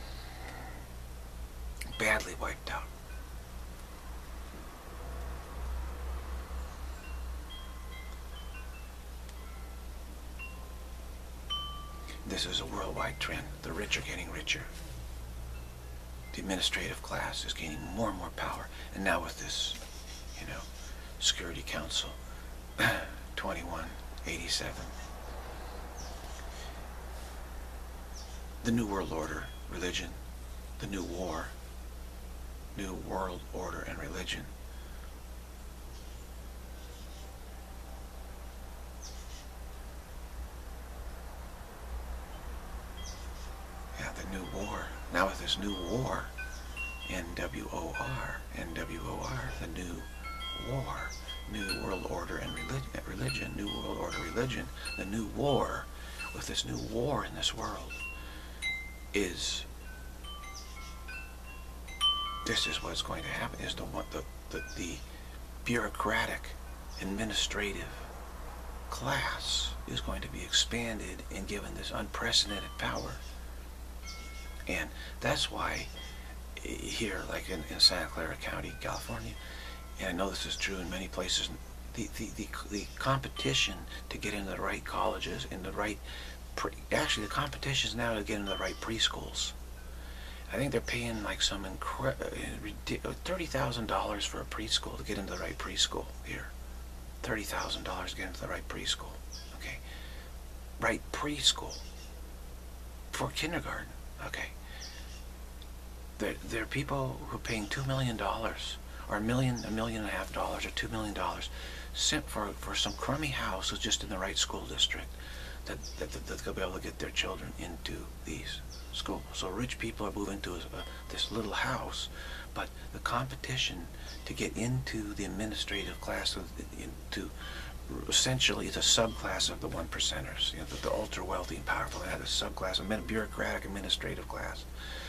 Badly wiped out. This is a worldwide trend. The rich are getting richer. The administrative class is gaining more and more power. And now with this, you know, Security Council 2187, the New World Order, religion, the New War, New World Order and religion. Yeah, the New War. Now with this New War, NWOR, the New War, New World Order and religion, New World Order religion, the New War, with this new war in this world, is, this is what's going to happen, is the bureaucratic, administrative class is going to be expanded and given this unprecedented power. And that's why here, like in Santa Clara County, California, and I know this is true in many places, the competition to get into the right colleges, in the right, actually the competition is now to get into the right preschools. I think they're paying like some $30,000 for a preschool to get into the right preschool here. $30,000 to get into the right preschool. Okay, right preschool for kindergarten. Okay, there are people who are paying $2 million or $1.5 million or $2 million for some crummy house who's just in the right school district that they'll be able to get their children into these schools. So rich people are moving to this little house, but the competition to get into the administrative class, into essentially it's a subclass of the 1%ers, you know, the ultra wealthy and powerful. They have a subclass, a bureaucratic administrative class.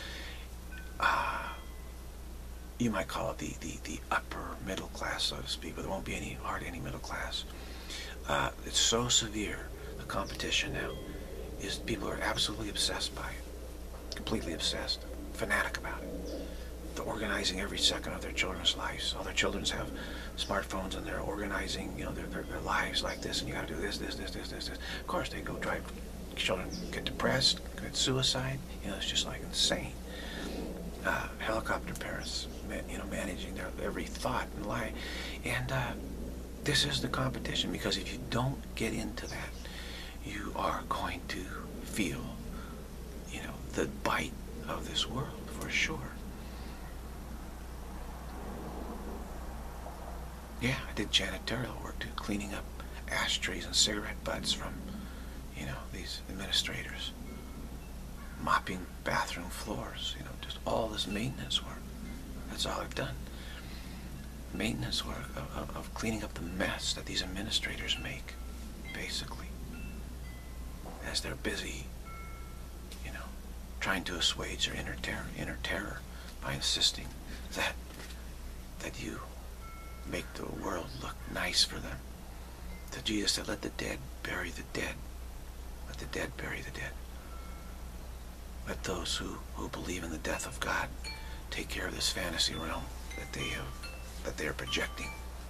You might call it the upper middle class, so to speak, but there won't be hardly any middle class. It's so severe, the competition now, is people are absolutely obsessed by it, completely obsessed, fanatic about it. They're organizing every second of their children's lives. All their children have smartphones, and they're organizing, you know, their lives like this, and you got to do this. Of course, they go drive. Children get depressed, commit suicide. You know, it's just like insane. Helicopter parents, you know, managing their every thought and life, and this is the competition, because if you don't get into that, you are going to feel, you know, the bite of this world for sure. Yeah, I did janitorial work too, cleaning up ashtrays and cigarette butts from, you know, these administrators, mopping bathroom floors, you know, just all this maintenance work. That's all I've done. Maintenance work of cleaning up the mess that these administrators make, basically, as they're busy, you know, trying to assuage their inner terror by insisting that you make the world look nice for them. So Jesus said, let the dead bury the dead. Let the dead bury the dead. Let those who believe in the death of God take care of this fantasy realm that they are projecting.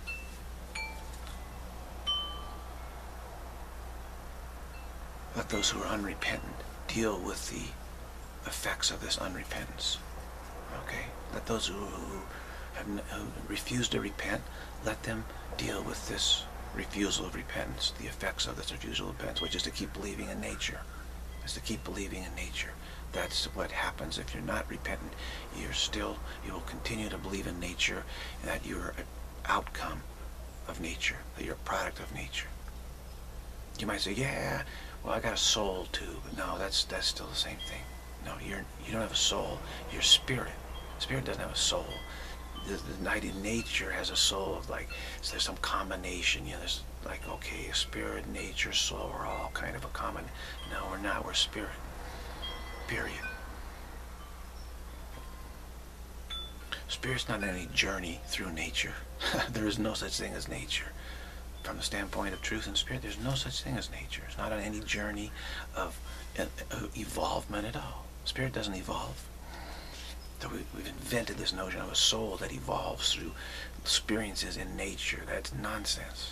Let those who are unrepentant deal with the effects of this unrepentance. Okay? Let those who refuse to repent, let them deal with this refusal of repentance, the effects of this refusal of repentance, which is to keep believing in nature. Is to keep believing in nature. That's what happens if you're not repentant. You will continue to believe in nature, and that you're an outcome of nature, that you're a product of nature. You might say, yeah, well, I got a soul too. But no, that's still the same thing. No, you don't have a soul. You're spirit. Spirit doesn't have a soul. The nature has a soul of, like, so there's some combination, you know, there's like, okay, spirit, nature, soul are all kind of a common. No, we're not. We're spirit. Period. Spirit's not any journey through nature. There is no such thing as nature. From the standpoint of truth and spirit, there's no such thing as nature. It's not on any journey of evolvement at all. Spirit doesn't evolve. So we've invented this notion of a soul that evolves through experiences in nature. That's nonsense.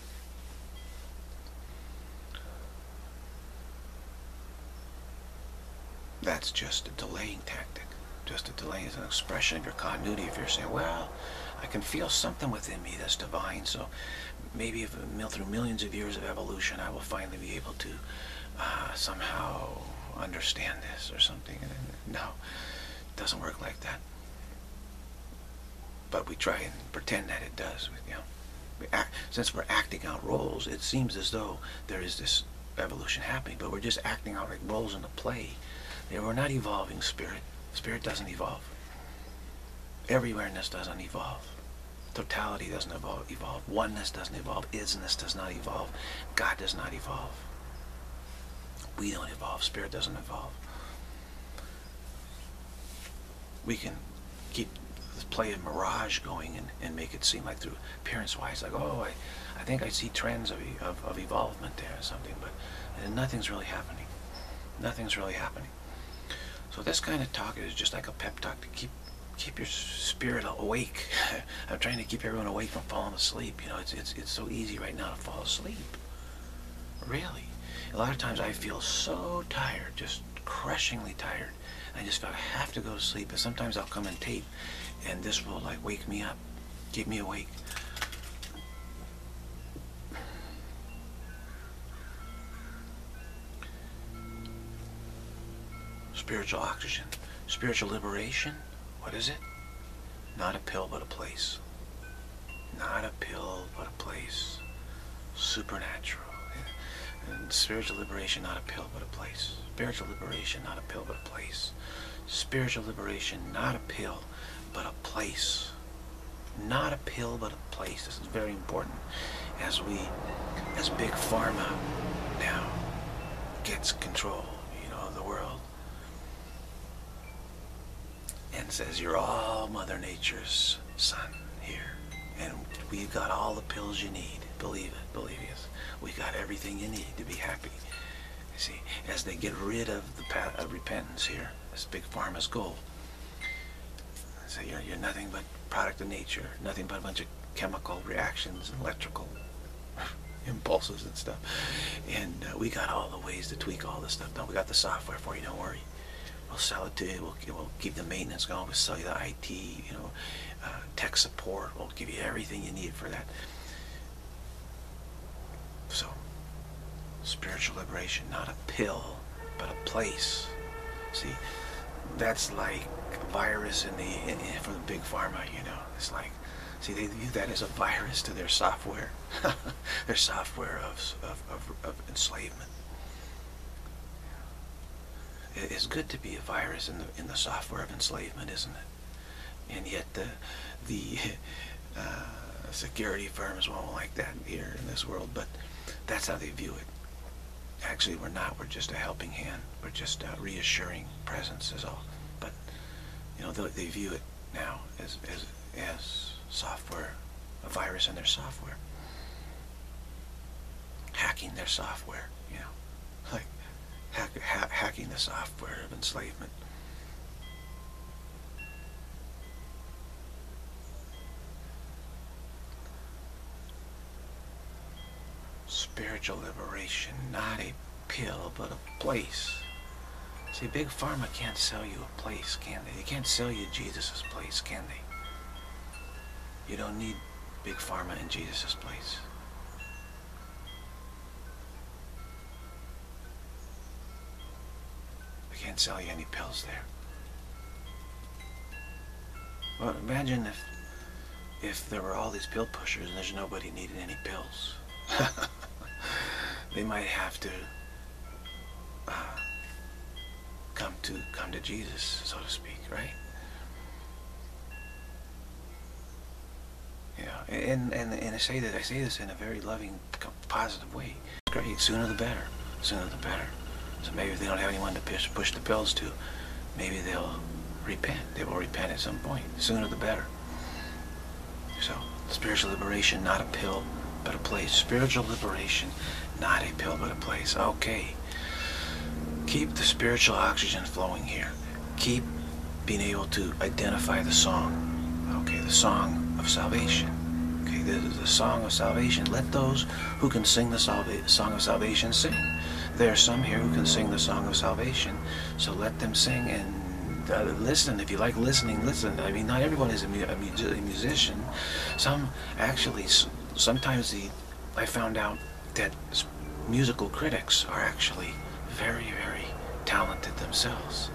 That's just a delaying tactic. Just a delay is an expression of your continuity. If you're saying, well, I can feel something within me that's divine, so maybe if through millions of years of evolution I will finally be able to somehow understand this or something. No, it doesn't work like that. But we try and pretend that it does. You know, since we're acting out roles, it seems as though there is this evolution happening, but we're just acting out like roles in a play. We're not evolving spirit. Spirit doesn't evolve. Every awareness doesn't evolve. Totality doesn't evolve. Oneness doesn't evolve. Isness does not evolve. God does not evolve. We don't evolve. Spirit doesn't evolve. We can keep this play of mirage going and make it seem like through appearance-wise, like, oh, I think I see trends of evolvement there or something, but nothing's really happening. Nothing's really happening. So this kind of talk is just like a pep talk to keep your spirit awake. I'm trying to keep everyone awake from falling asleep. You know, it's so easy right now to fall asleep. Really. A lot of times I feel so tired, just crushingly tired. I just feel I have to go to sleep. And sometimes I'll come and tape, and this will like wake me up, keep me awake. Spiritual oxygen. Spiritual liberation. What is it? Not a pill, but a place. Not a pill, but a place. Supernatural. And spiritual liberation, not a pill, but a place. Spiritual liberation, not a pill, but a place. Spiritual liberation, not a pill, but a place. Not a pill, but a place. This is very important as Big Pharma now gets control, you know, of the world. And says, you're all Mother Nature's son here. And we've got all the pills you need. Believe it, believe us. We got everything you need to be happy. You see, as they get rid of the path of repentance here, that's Big Pharma's goal. So you're nothing but product of nature, nothing but a bunch of chemical reactions and electrical impulses and stuff. And we got all the ways to tweak all this stuff. We got the software for you, don't worry. We'll sell it to you. We'll keep the maintenance going. We'll sell you the IT, you know, tech support. We'll give you everything you need for that. So, spiritual liberation, not a pill, but a place. See, that's like a virus for the Big Pharma, you know. It's like, see, they view that as a virus to their software, their software of enslavement. It's good to be a virus in the software of enslavement, isn't it? And yet the security firms won't like that here in this world, but that's how they view it. Actually, we're not. We're just a helping hand. We're just a reassuring presence is all. But, you know, they view it now as software, a virus in their software. Hacking their software, you know. Like, hacking the software of enslavement. Spiritual liberation, not a pill, but a place. See, Big Pharma can't sell you a place, can they? They can't sell you Jesus' place, can they? You don't need Big Pharma in Jesus' place. They can't sell you any pills there. Well, imagine if there were all these pill pushers and there's nobody needing any pills. They might have to come to Jesus, so to speak, right? Yeah, and I say this in a very loving, positive way. Great, sooner the better, sooner the better. So maybe if they don't have anyone to push the pills to, maybe they'll repent. They will repent at some point. The sooner the better. So, spiritual liberation, not a pill, but a place. Spiritual liberation, not a pill, but a place. Okay. Keep the spiritual oxygen flowing here. Keep being able to identify the song. Okay, the song of salvation. Okay, the song of salvation. Let those who can sing the song of salvation sing. There are some here who can sing the song of salvation, so let them sing and listen. If you like listening, listen. I mean, not everyone is a musician. Some actually, sometimes I found out that musical critics are actually very, very talented themselves.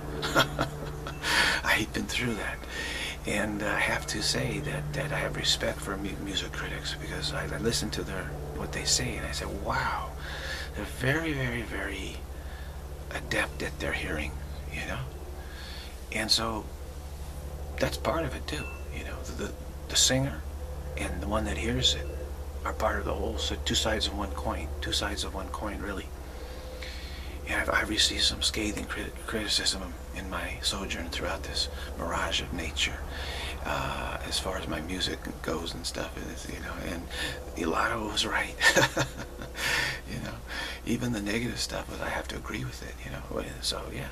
I've been through that. And I have to say that I have respect for music critics, because I listen to what they say, and I say, wow, they're very, very, very adept at their hearing, you know? And so that's part of it too, you know. The singer and the one that hears it are part of the whole. So two sides of one coin, really. And I've received some scathing criticism in my sojourn throughout this mirage of nature, as far as my music goes and stuff, you know, and a lot of it was right. You know, even the negative stuff, I have to agree with it, you know. So yeah,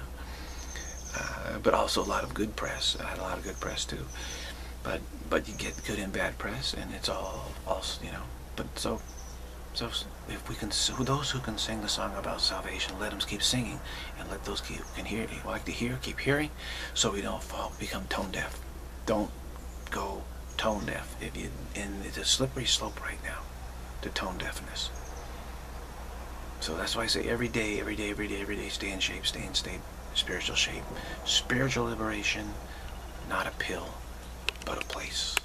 but also a lot of good press. I had a lot of good press too, but you get good and bad press, and it's all you know. But so if we can, those who can sing the song about salvation, let them keep singing, and let those who can hear, like to hear, keep hearing, so we don't become tone deaf. Don't go tone deaf. And it's a slippery slope right now to tone deafness. So that's why I say every day, stay in shape, stay in spiritual shape. Spiritual liberation, not a pill, but a place.